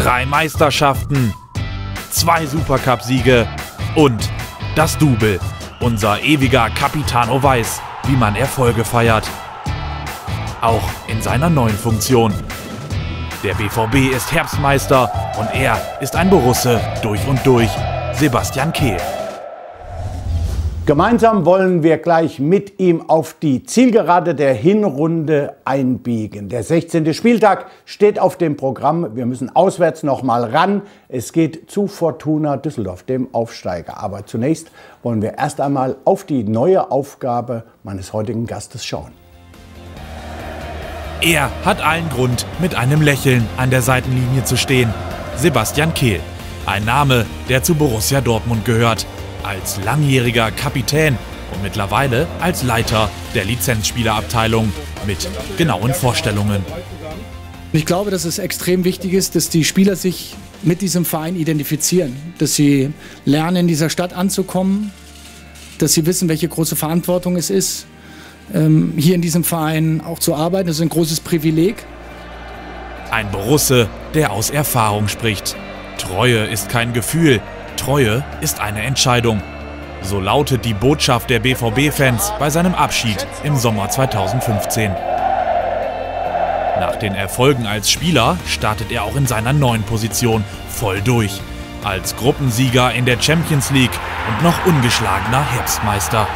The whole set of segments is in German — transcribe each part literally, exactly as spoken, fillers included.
drei Meisterschaften, zwei Supercup-Siege und das Double. Unser ewiger Capitano weiß, wie man Erfolge feiert. Auch in seiner neuen Funktion. Der B V B ist Herbstmeister und er ist ein Borusse durch und durch, Sebastian Kehl. Gemeinsam wollen wir gleich mit ihm auf die Zielgerade der Hinrunde einbiegen. Der sechzehnte Spieltag steht auf dem Programm. Wir müssen auswärts noch mal ran. Es geht zu Fortuna Düsseldorf, dem Aufsteiger. Aber zunächst wollen wir erst einmal auf die neue Aufgabe meines heutigen Gastes schauen. Er hat allen Grund, mit einem Lächeln an der Seitenlinie zu stehen. Sebastian Kehl, ein Name, der zu Borussia Dortmund gehört. Als langjähriger Kapitän und mittlerweile als Leiter der Lizenzspielerabteilung mit genauen Vorstellungen. Ich glaube, dass es extrem wichtig ist, dass die Spieler sich mit diesem Verein identifizieren, dass sie lernen, in dieser Stadt anzukommen, dass sie wissen, welche große Verantwortung es ist, hier in diesem Verein auch zu arbeiten. Das ist ein großes Privileg. Ein Borusse, der aus Erfahrung spricht. Treue ist kein Gefühl. Treue ist eine Entscheidung. So lautet die Botschaft der B V B-Fans bei seinem Abschied im Sommer zweitausendfünfzehn. Nach den Erfolgen als Spieler startet er auch in seiner neuen Position voll durch. Als Gruppensieger in der Champions League und noch ungeschlagener Herbstmeister.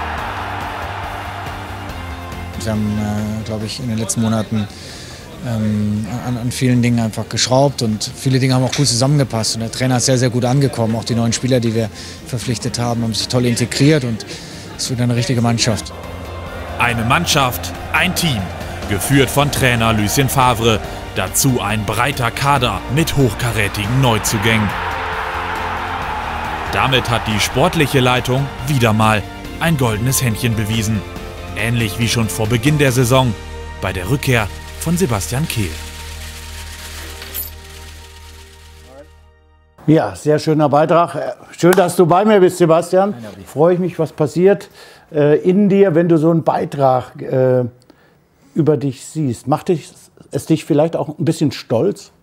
Wir haben, äh, glaube ich, in den letzten Monaten ähm, an, an vielen Dingen einfach geschraubt und viele Dinge haben auch gut zusammengepasst. Und der Trainer ist sehr, sehr gut angekommen. Auch die neuen Spieler, die wir verpflichtet haben, haben sich toll integriert und es wird eine richtige Mannschaft. Eine Mannschaft, ein Team, geführt von Trainer Lucien Favre. Dazu ein breiter Kader mit hochkarätigen Neuzugängen. Damit hat die sportliche Leitung wieder mal ein goldenes Händchen bewiesen. Ähnlich wie schon vor Beginn der Saison bei der Rückkehr von Sebastian Kehl. Ja, sehr schöner Beitrag. Schön, dass du bei mir bist, Sebastian. Freue ich mich, was passiert äh, in dir, wenn du so einen Beitrag äh, über dich siehst. Macht dich, es dich vielleicht auch ein bisschen stolz?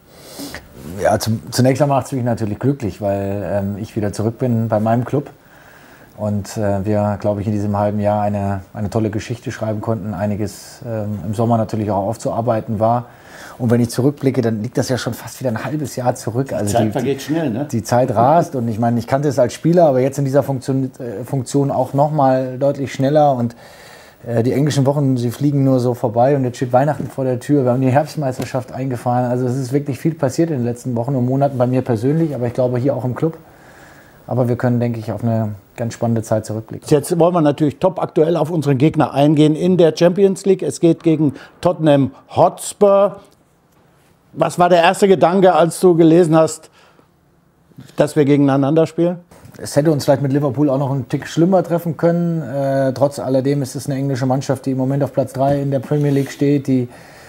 Ja, zum, zunächst einmal macht es mich natürlich glücklich, weil ähm, ich wieder zurück bin bei meinem Club. Und äh, wir, glaube ich, in diesem halben Jahr eine, eine tolle Geschichte schreiben konnten. Einiges ähm, im Sommer natürlich auch aufzuarbeiten war. Und wenn ich zurückblicke, dann liegt das ja schon fast wieder ein halbes Jahr zurück. Also die Zeit die, vergeht schnell, ne? Die Zeit rast. Und ich meine, ich kannte es als Spieler, aber jetzt in dieser Funktion, äh, Funktion auch noch mal deutlich schneller. Und äh, die englischen Wochen, sie fliegen nur so vorbei. Und jetzt steht Weihnachten vor der Tür. Wir haben die Herbstmeisterschaft eingefahren. Also es ist wirklich viel passiert in den letzten Wochen und Monaten bei mir persönlich, aber ich glaube hier auch im Club. Aber wir können, denke ich, auf eine ganz spannende Zeit zurückblicken. Jetzt wollen wir natürlich top aktuell auf unseren Gegner eingehen in der Champions League. Es geht gegen Tottenham Hotspur. Was war der erste Gedanke, als du gelesen hast, dass wir gegeneinander spielen? Es hätte uns vielleicht mit Liverpool auch noch einen Tick schlimmer treffen können. Äh, trotz alledem ist es eine englische Mannschaft, die im Moment auf Platz drei in der Premier League steht, die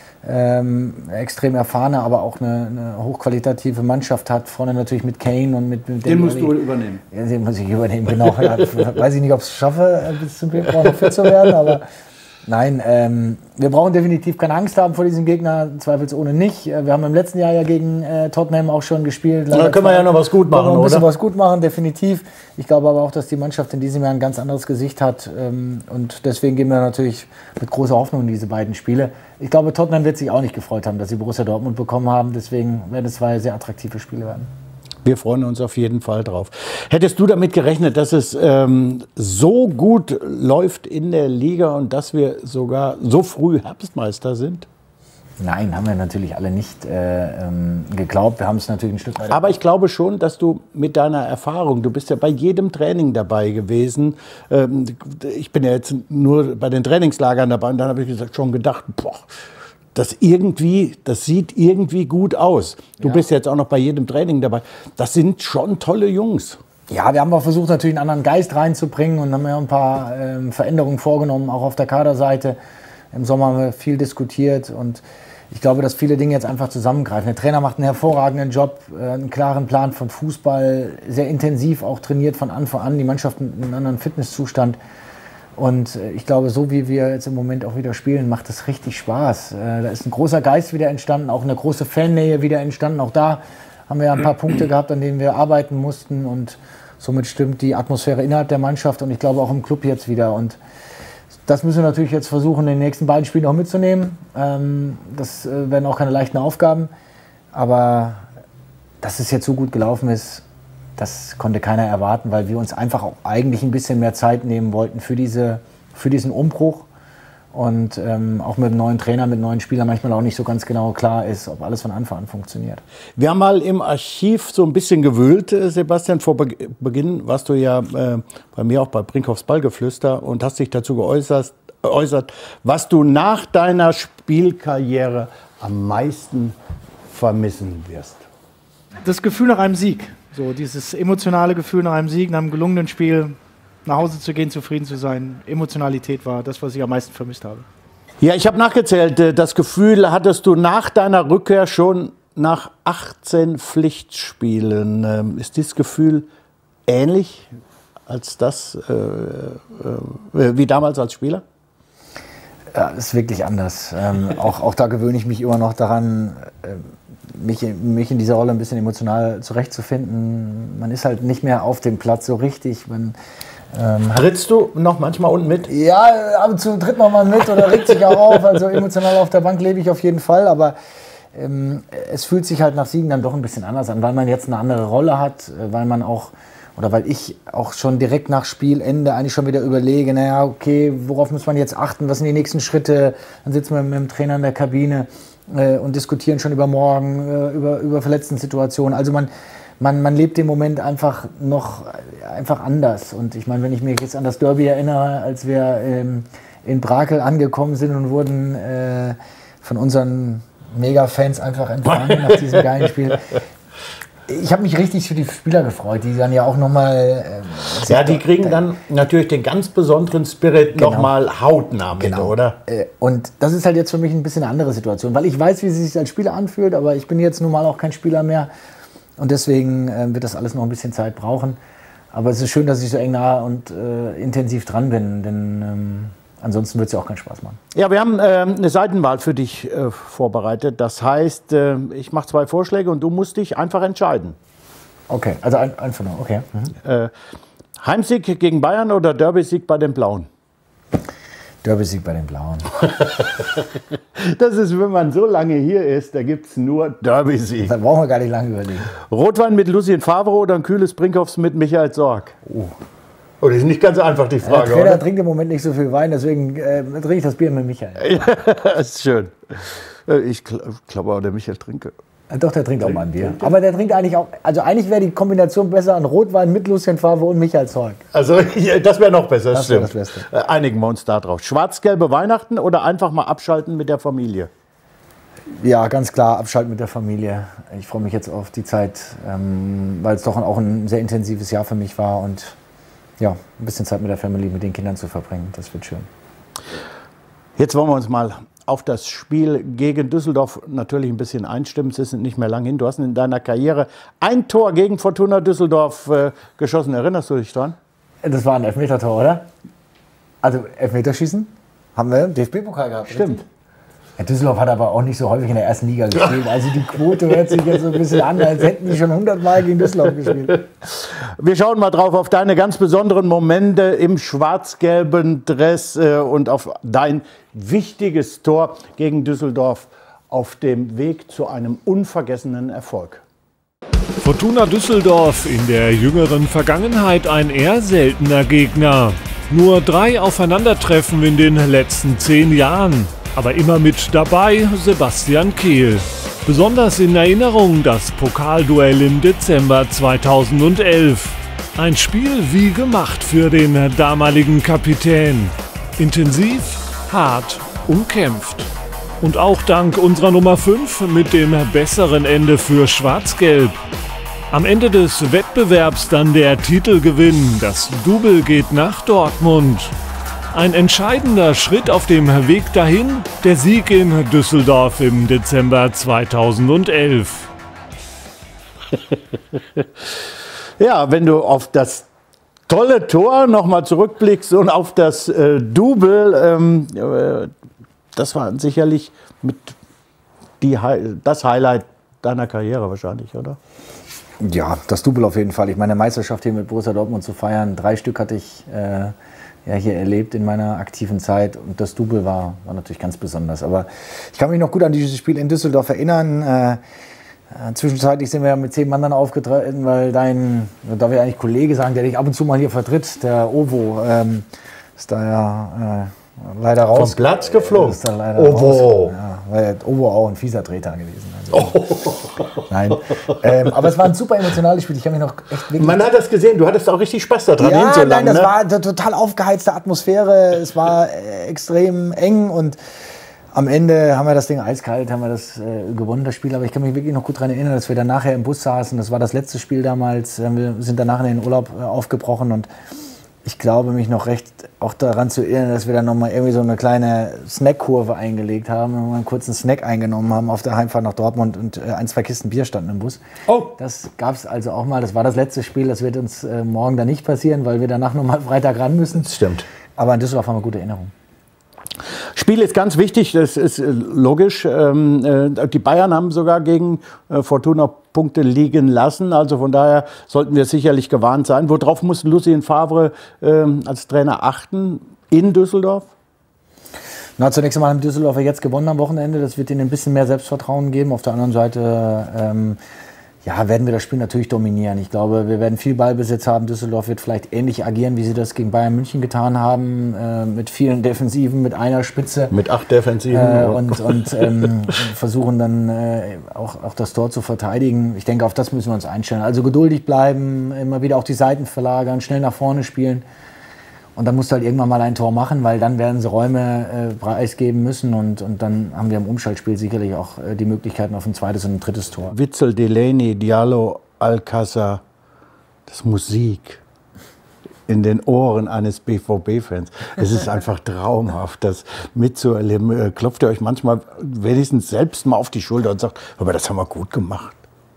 Ähm, extrem erfahrene, aber auch eine, eine hochqualitative Mannschaft hat. Vorne natürlich mit Kane und mit, mit den musst du übernehmen. Ja, den muss ich übernehmen, genau. Ja, weiß ich nicht, ob ich es schaffe, bis zum Februar noch fit zu werden, aber nein, ähm, wir brauchen definitiv keine Angst haben vor diesem Gegner, zweifelsohne nicht. Wir haben im letzten Jahr ja gegen äh, Tottenham auch schon gespielt. Da können wir ja noch was gut machen, oder? Ein bisschen oder? was gut machen, definitiv. Ich glaube aber auch, dass die Mannschaft in diesem Jahr ein ganz anderes Gesicht hat. Ähm, und deswegen gehen wir natürlich mit großer Hoffnung in diese beiden Spiele. Ich glaube, Tottenham wird sich auch nicht gefreut haben, dass sie Borussia Dortmund bekommen haben. Deswegen werden es zwei sehr attraktive Spiele werden. Wir freuen uns auf jeden Fall drauf. Hättest du damit gerechnet, dass es ähm, so gut läuft in der Liga und dass wir sogar so früh Herbstmeister sind? Nein, haben wir natürlich alle nicht äh, ähm, geglaubt. Wir haben es natürlich ein Stück weit. Aber ich glaube schon, dass du mit deiner Erfahrung, du bist ja bei jedem Training dabei gewesen. Ähm, ich bin ja jetzt nur bei den Trainingslagern dabei und dann habe ich gesagt, schon gedacht, boah, das irgendwie, das sieht irgendwie gut aus. Du ja. bist jetzt auch noch bei jedem Training dabei. Das sind schon tolle Jungs. Ja, wir haben auch versucht, natürlich einen anderen Geist reinzubringen und haben ja ein paar ähm, Veränderungen vorgenommen, auch auf der Kaderseite. Im Sommer haben wir viel diskutiert und ich glaube, dass viele Dinge jetzt einfach zusammengreifen. Der Trainer macht einen hervorragenden Job, äh, einen klaren Plan von Fußball, sehr intensiv auch trainiert von Anfang an, die Mannschaft in einem anderen Fitnesszustand. Und ich glaube, so wie wir jetzt im Moment auch wieder spielen, macht es richtig Spaß. Da ist ein großer Geist wieder entstanden, auch eine große Fannähe wieder entstanden. Auch da haben wir ja ein paar Punkte gehabt, an denen wir arbeiten mussten und somit stimmt die Atmosphäre innerhalb der Mannschaft und ich glaube auch im Club jetzt wieder. Und das müssen wir natürlich jetzt versuchen, in den nächsten beiden Spielen auch mitzunehmen. Ähm, das äh, werden auch keine leichten Aufgaben. Aber dass es jetzt so gut gelaufen ist, das konnte keiner erwarten, weil wir uns einfach auch eigentlich ein bisschen mehr Zeit nehmen wollten für, diese, für diesen Umbruch. Und ähm, auch mit einem neuen Trainer, mit neuen Spielern manchmal auch nicht so ganz genau klar ist, ob alles von Anfang an funktioniert. Wir haben mal im Archiv so ein bisschen gewühlt, Sebastian. Vor Be Beginn warst du ja äh, bei mir auch bei Brinkhoffs Ballgeflüster und hast dich dazu geäußert, äußert, was du nach deiner Spielkarriere am meisten vermissen wirst. Das Gefühl nach einem Sieg, so dieses emotionale Gefühl nach einem Sieg, nach einem gelungenen Spiel. Nach Hause zu gehen, zufrieden zu sein. Emotionalität war das, was ich am meisten vermisst habe. Ja, ich habe nachgezählt. Das Gefühl hattest du nach deiner Rückkehr schon nach achtzehn Pflichtspielen. Ist dieses Gefühl ähnlich als das, äh, äh, wie damals als Spieler? Ja, das ist wirklich anders. Ähm, auch, auch da gewöhne ich mich immer noch daran, äh, mich, mich in dieser Rolle ein bisschen emotional zurechtzufinden. Man ist halt nicht mehr auf dem Platz so richtig. Man, Ähm, Trittst du noch manchmal unten mit? Ja, ab und zu tritt man mal mit oder regt sich auch auf. Also emotional auf der Bank lebe ich auf jeden Fall. Aber ähm, es fühlt sich halt nach Siegen dann doch ein bisschen anders an, weil man jetzt eine andere Rolle hat, weil man auch, oder weil ich auch schon direkt nach Spielende eigentlich schon wieder überlege, naja, okay, worauf muss man jetzt achten, was sind die nächsten Schritte? Dann sitzen wir mit dem Trainer in der Kabine äh, und diskutieren schon über morgen, äh, über, über Verletzten-Situationen. Also man Man, man lebt im Moment einfach noch einfach anders. Und ich meine, wenn ich mich jetzt an das Derby erinnere, als wir ähm, in Brakel angekommen sind und wurden äh, von unseren Mega-Fans einfach empfangen nach diesem geilen Spiel. Ich habe mich richtig für die Spieler gefreut, die dann ja auch nochmal... Äh, ja, die kriegen dann natürlich den ganz besonderen Spirit genau. nochmal hautnah mit, genau. oder? Und das ist halt jetzt für mich ein bisschen eine andere Situation, weil ich weiß, wie es sich als Spieler anfühlt, aber ich bin jetzt nun mal auch kein Spieler mehr. Und deswegen äh, wird das alles noch ein bisschen Zeit brauchen. Aber es ist schön, dass ich so eng nah und äh, intensiv dran bin, denn ähm, ansonsten wird es ja auch keinen Spaß machen. Ja, wir haben äh, eine Seitenwahl für dich äh, vorbereitet. Das heißt, äh, ich mache zwei Vorschläge und du musst dich einfach entscheiden. Okay, also ein, einfach nur, okay. Mhm. Äh, Heimsieg gegen Bayern oder Derby-Sieg bei den Blauen? Derby-Sieg bei den Blauen. Das ist, wenn man so lange hier ist, da gibt es nur Derby-Sieg. Da brauchen wir gar nicht lange überlegen. Rotwein mit Lucien Favre oder ein kühles Brinkhoffs mit Michael Sorg? Oh. Oh, das ist nicht ganz einfach, die Frage, Der Trainer oder? trinkt im Moment nicht so viel Wein, deswegen äh, trinke ich das Bier mit Michael. Ja, das ist schön. Ich glaube auch, der Michael trinke. Doch, der trinkt auch mal ein Bier. Aber der trinkt eigentlich auch, also eigentlich wäre die Kombination besser an Rotwein mit Lucien Favre und Michael Zorc. Also das wäre noch besser, das, das stimmt. Das Beste. Einigen wir uns da drauf. Schwarz-gelbe Weihnachten oder einfach mal abschalten mit der Familie? Ja, ganz klar, abschalten mit der Familie. Ich freue mich jetzt auf die Zeit, ähm, weil es doch auch ein sehr intensives Jahr für mich war und ja, ein bisschen Zeit mit der Familie, mit den Kindern zu verbringen. Das wird schön. Jetzt wollen wir uns mal auf das Spiel gegen Düsseldorf natürlich ein bisschen einstimmen. Es ist nicht mehr lang hin. Du hast in deiner Karriere ein Tor gegen Fortuna Düsseldorf äh, geschossen. Erinnerst du dich dran? Das war ein Elfmeter-Tor, oder? Also Elfmeterschießen haben wir im D F B-Pokal gehabt. Stimmt. Richtig? Ja, Düsseldorf hat aber auch nicht so häufig in der ersten Liga gespielt. Also die Quote hört sich jetzt so ein bisschen an, als hätten die schon hundertmal gegen Düsseldorf gespielt. Wir schauen mal drauf auf deine ganz besonderen Momente im schwarz-gelben Dress äh, und auf dein wichtiges Tor gegen Düsseldorf auf dem Weg zu einem unvergessenen Erfolg. Fortuna Düsseldorf in der jüngeren Vergangenheit ein eher seltener Gegner. Nur drei Aufeinandertreffen in den letzten zehn Jahren. Aber immer mit dabei Sebastian Kehl. Besonders in Erinnerung das Pokalduell im Dezember zweitausendelf. Ein Spiel wie gemacht für den damaligen Kapitän. Intensiv, hart, umkämpft. Und auch dank unserer Nummer fünf mit dem besseren Ende für Schwarz-Gelb. Am Ende des Wettbewerbs dann der Titelgewinn. Das Double geht nach Dortmund. Ein entscheidender Schritt auf dem Weg dahin, der Sieg in Düsseldorf im Dezember zweitausendelf. Ja, wenn du auf das tolle Tor nochmal zurückblickst und auf das äh, Double, ähm, äh, das war sicherlich mit die, das Highlight deiner Karriere wahrscheinlich, oder? Ja, das Double auf jeden Fall. Ich meine, Meisterschaft hier mit Borussia Dortmund zu feiern, drei Stück hatte ich äh, ja, hier erlebt in meiner aktiven Zeit und das Double war, war natürlich ganz besonders. Aber ich kann mich noch gut an dieses Spiel in Düsseldorf erinnern. Äh, äh, zwischenzeitlich sind wir ja mit zehn Mann dann aufgetreten, weil dein, darf ich eigentlich Kollege sagen, der dich ab und zu mal hier vertritt, der Ovo, ähm, ist da ja äh, leider raus. Vom Platz geflogen? Ist da leider Ovo. raus. Ja, weil Ovo auch ein fieser Treter gewesen. Also, oh. Nein, ähm, aber es war ein super emotionales Spiel. Ich habe mich noch echt wirklich Man hat das gesehen, du hattest auch richtig Spaß daran. ja, so nein, lang, das ne? war eine total aufgeheizte Atmosphäre. Es war äh, extrem eng und am Ende haben wir das Ding eiskalt, haben wir das äh, gewonnen, das Spiel. Aber ich kann mich wirklich noch gut daran erinnern, dass wir dann nachher im Bus saßen. Das war das letzte Spiel damals. Wir sind danach in den Urlaub äh, aufgebrochen und ich glaube mich noch recht auch daran zu erinnern, dass wir dann nochmal irgendwie so eine kleine Snackkurve eingelegt haben und einen kurzen Snack eingenommen haben auf der Heimfahrt nach Dortmund und äh, ein, zwei Kisten Bier standen im Bus. Oh. Das gab es also auch mal. Das war das letzte Spiel. Das wird uns äh, morgen dann nicht passieren, weil wir danach nochmal Freitag ran müssen. Das stimmt. Aber in Düsseldorf haben wir gute Erinnerungen. Spiel ist ganz wichtig, das ist äh, logisch. Ähm, äh, die Bayern haben sogar gegen äh, Fortuna Punkte liegen lassen. Also von daher sollten wir sicherlich gewarnt sein. Worauf muss Lucien Favre äh, als Trainer achten in Düsseldorf? Na, zunächst einmal haben Düsseldorfer jetzt gewonnen am Wochenende. Das wird ihnen ein bisschen mehr Selbstvertrauen geben. Auf der anderen Seite ähm, ja, werden wir das Spiel natürlich dominieren. Ich glaube, wir werden viel Ballbesitz haben. Düsseldorf wird vielleicht ähnlich agieren, wie sie das gegen Bayern München getan haben. Äh, mit vielen Defensiven, mit einer Spitze. Mit acht Defensiven. Äh, und und ähm, versuchen dann äh, auch, auch das Tor zu verteidigen. Ich denke, auf das müssen wir uns einstellen. Also geduldig bleiben, immer wieder auch die Seiten verlagern, schnell nach vorne spielen. Und dann musst du halt irgendwann mal ein Tor machen, weil dann werden sie Räume äh, preisgeben müssen. Und, und dann haben wir im Umschaltspiel sicherlich auch äh, die Möglichkeiten auf ein zweites und ein drittes Tor. Witzel, Delaney, Diallo, Alcázar, das ist Musik in den Ohren eines B V B-Fans. Es ist einfach traumhaft, das mitzuerleben. Klopft ihr euch manchmal wenigstens selbst mal auf die Schulter und sagt, aber das haben wir gut gemacht.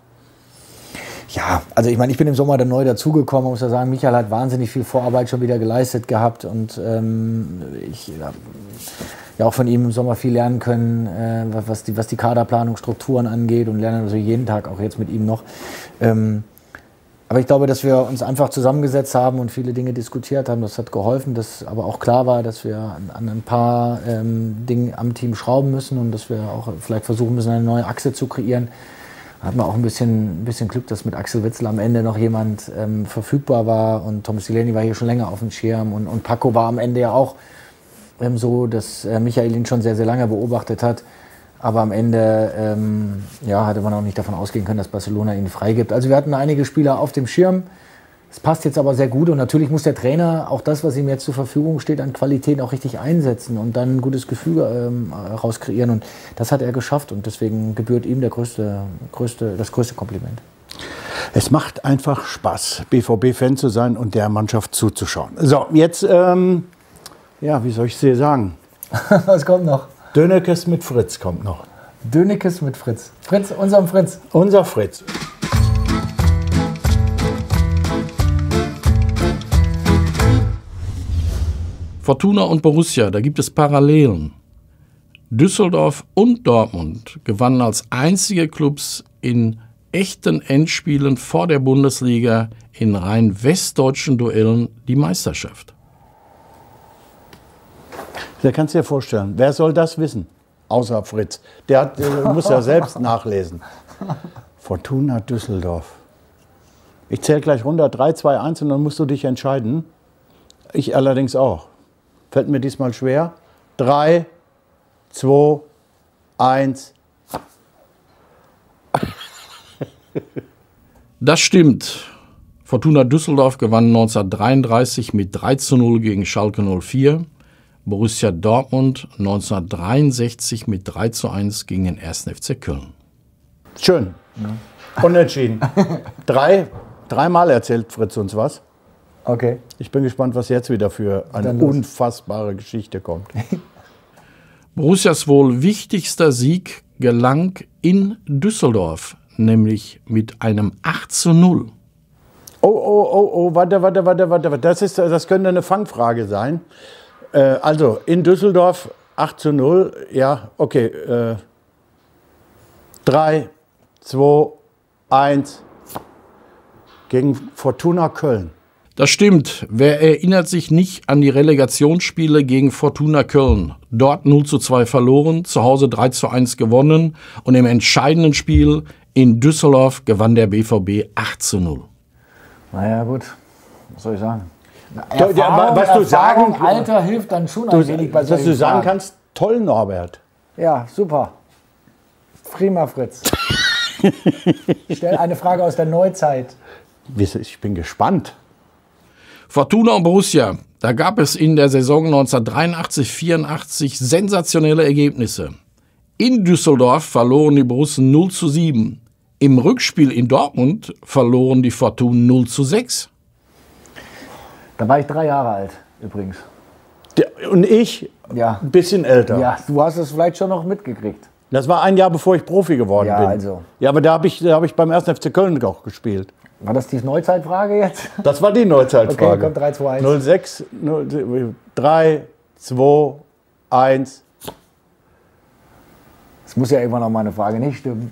Ja, also ich meine, ich bin im Sommer dann neu dazugekommen, muss ja sagen, Michael hat wahnsinnig viel Vorarbeit schon wieder geleistet gehabt und ähm, ich habe ja auch von ihm im Sommer viel lernen können, äh, was, die, was die Kaderplanung, Strukturen angeht und lerne also jeden Tag auch jetzt mit ihm noch. Ähm, aber ich glaube, dass wir uns einfach zusammengesetzt haben und viele Dinge diskutiert haben, das hat geholfen, dass aber auch klar war, dass wir an, an ein paar ähm, Dingen am Team schrauben müssen und dass wir auch vielleicht versuchen müssen, eine neue Achse zu kreieren. Hatten wir auch ein bisschen, ein bisschen Glück, dass mit Axel Witsel am Ende noch jemand ähm, verfügbar war und Thomas Delaney war hier schon länger auf dem Schirm und, und Paco war am Ende ja auch ähm, so, dass äh, Michael ihn schon sehr, sehr lange beobachtet hat. Aber am Ende ähm, ja, hatte man auch nicht davon ausgehen können, dass Barcelona ihn freigibt. Also wir hatten einige Spieler auf dem Schirm. Es passt jetzt aber sehr gut und natürlich muss der Trainer auch das, was ihm jetzt zur Verfügung steht, an Qualität auch richtig einsetzen und dann ein gutes Gefühl ähm, rauskreieren. Und das hat er geschafft und deswegen gebührt ihm der größte, größte, das größte Kompliment. Es macht einfach Spaß, B V B-Fan zu sein und der Mannschaft zuzuschauen. So, jetzt, ähm, ja, wie soll ich es dir sagen? Was kommt noch? Dönekes mit Fritz kommt noch. Dönekes mit Fritz. Fritz, unserem Fritz. Unser Fritz. Fortuna und Borussia, da gibt es Parallelen. Düsseldorf und Dortmund gewannen als einzige Clubs in echten Endspielen vor der Bundesliga in rein westdeutschen Duellen die Meisterschaft. Da kannst du dir vorstellen, wer soll das wissen? Außer Fritz. Der, hat, der muss ja selbst nachlesen. Fortuna Düsseldorf. Ich zähle gleich runter, drei, zwei, eins und dann musst du dich entscheiden. Ich allerdings auch. Fällt mir diesmal schwer. drei, zwei, eins. Das stimmt. Fortuna Düsseldorf gewann neunzehnhundertdreiunddreißig mit drei zu null gegen Schalke null vier. Borussia Dortmund neunzehnhundertdreiundsechzig mit drei zu eins gegen den ersten F C Köln. Schön. Ja. Unentschieden. Drei, dreimal erzählt Fritz uns was. Okay. Ich bin gespannt, was jetzt wieder für eine unfassbare Geschichte kommt. Borussias wohl wichtigster Sieg gelang in Düsseldorf, nämlich mit einem acht zu null. Oh, oh, oh, oh, warte, warte, warte, warte. Das, ist, das könnte eine Fangfrage sein. Äh, also, in Düsseldorf acht zu null, ja, okay. Äh, drei, zwei, eins gegen Fortuna Köln. Das stimmt. Wer erinnert sich nicht an die Relegationsspiele gegen Fortuna Köln? Dort null zu zwei verloren, zu Hause drei zu eins gewonnen und im entscheidenden Spiel in Düsseldorf gewann der B V B acht zu null. Naja, gut. Was soll ich sagen? Erfahrung, ja, was du sagen, Alter hilft dann schon du, ein wenig bei was du sagen Fragen. kannst, toll, Norbert. Ja, super. Prima, Fritz. Stell eine Frage aus der Neuzeit. Ich bin gespannt. Fortuna und Borussia, da gab es in der Saison neunzehnhundertdreiundachtzig vierundachtzig sensationelle Ergebnisse. In Düsseldorf verloren die Borussen null zu sieben. Im Rückspiel in Dortmund verloren die Fortuna null zu sechs. Da war ich drei Jahre alt, übrigens. Der, und ich Ja. ein bisschen älter. Ja, du hast es vielleicht schon noch mitgekriegt. Das war ein Jahr, bevor ich Profi geworden Ja, bin. also. Ja, aber da habe ich, da hab ich beim ersten F C Köln auch gespielt. War das die Neuzeitfrage jetzt? Das war die Neuzeitfrage. Okay, kommt drei, zwei, eins. null sechs, drei, zwei, eins. Das muss ja irgendwann auch mal eine Frage nicht stimmen.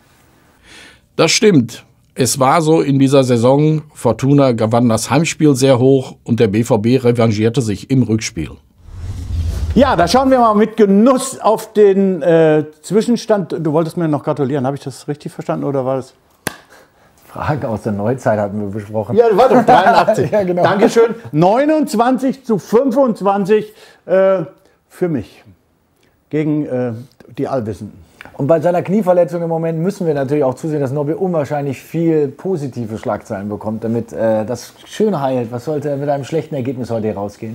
Das stimmt. Es war so in dieser Saison, Fortuna gewann das Heimspiel sehr hoch und der B V B revanchierte sich im Rückspiel. Ja, da schauen wir mal mit Genuss auf den äh, Zwischenstand. Du wolltest mir noch gratulieren. Habe ich das richtig verstanden oder war das? Fragen aus der Neuzeit hatten wir besprochen. Ja, war doch dreiundachtzig. Ja, genau. Dankeschön. neunundzwanzig zu fünfundzwanzig äh, für mich gegen äh, die Allwissenden. Und bei seiner Knieverletzung im Moment müssen wir natürlich auch zusehen, dass Nobby unwahrscheinlich viel positive Schlagzeilen bekommt, damit äh, das schön heilt. Was sollte mit einem schlechten Ergebnis heute hier rausgehen?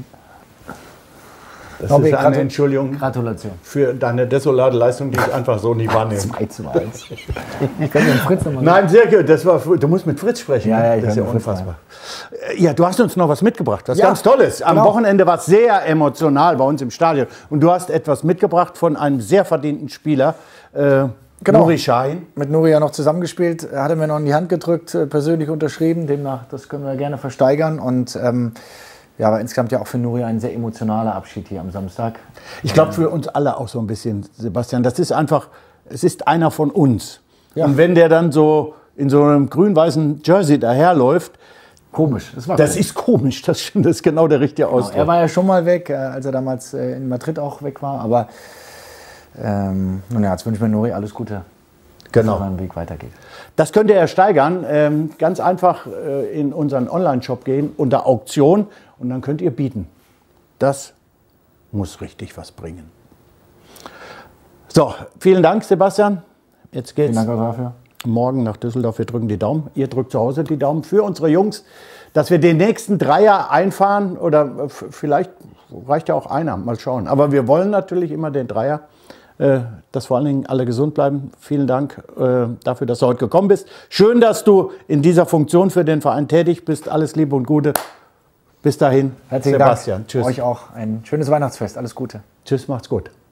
Das Nobby, ist eine gratu- Entschuldigung Gratulation. für deine desolate Leistung, die ich einfach so nie wahrnehme. zwei zu eins. Ich kann den Fritz nochmal. Nein, sehr gut. Das war, du musst mit Fritz sprechen. Ja, ne? ja, ich das ist ja kann mit Fritz unfassbar. Ja, du hast uns noch was mitgebracht. Was Ja, ganz Tolles. Am genau. Wochenende war es sehr emotional bei uns im Stadion. Und du hast etwas mitgebracht von einem sehr verdienten Spieler, äh, Genau. Nuri Sahin. Mit Nuri ja noch zusammengespielt, hat er mir noch in die Hand gedrückt, äh, persönlich unterschrieben. Demnach, das können wir gerne versteigern. Und ähm, ja, aber insgesamt ja auch für Nuri ein sehr emotionaler Abschied hier am Samstag. Ich glaube für uns alle auch so ein bisschen, Sebastian. Das ist einfach, es ist einer von uns. Ja. Und wenn der dann so in so einem grün-weißen Jersey daherläuft, Komisch. Das war das komisch. ist komisch. Das stimmt, das ist genau der richtige Genau, Ausdruck. er war ja schon mal weg, äh, als er damals äh, in Madrid auch weg war. Aber ähm, nun ja, jetzt wünsche ich mir Nuri alles Gute, Genau. dass sein Weg weitergeht. Das könnt ihr ersteigern. Ähm, ganz einfach äh, in unseren Online-Shop gehen, unter Auktion, und dann könnt ihr bieten. Das muss richtig was bringen. So, vielen Dank, Sebastian. Jetzt geht's Vielen Dank auch dafür. morgen nach Düsseldorf. Wir drücken die Daumen. Ihr drückt zu Hause die Daumen für unsere Jungs, dass wir den nächsten Dreier einfahren. Oder f- vielleicht reicht ja auch einer. Mal schauen. Aber wir wollen natürlich immer den Dreier. Äh, dass vor allen Dingen alle gesund bleiben. Vielen Dank äh, dafür, dass du heute gekommen bist. Schön, dass du in dieser Funktion für den Verein tätig bist. Alles Liebe und Gute. Bis dahin, Herzlichen Sebastian. Dank. Tschüss. Euch auch ein schönes Weihnachtsfest. Alles Gute. Tschüss, macht's gut.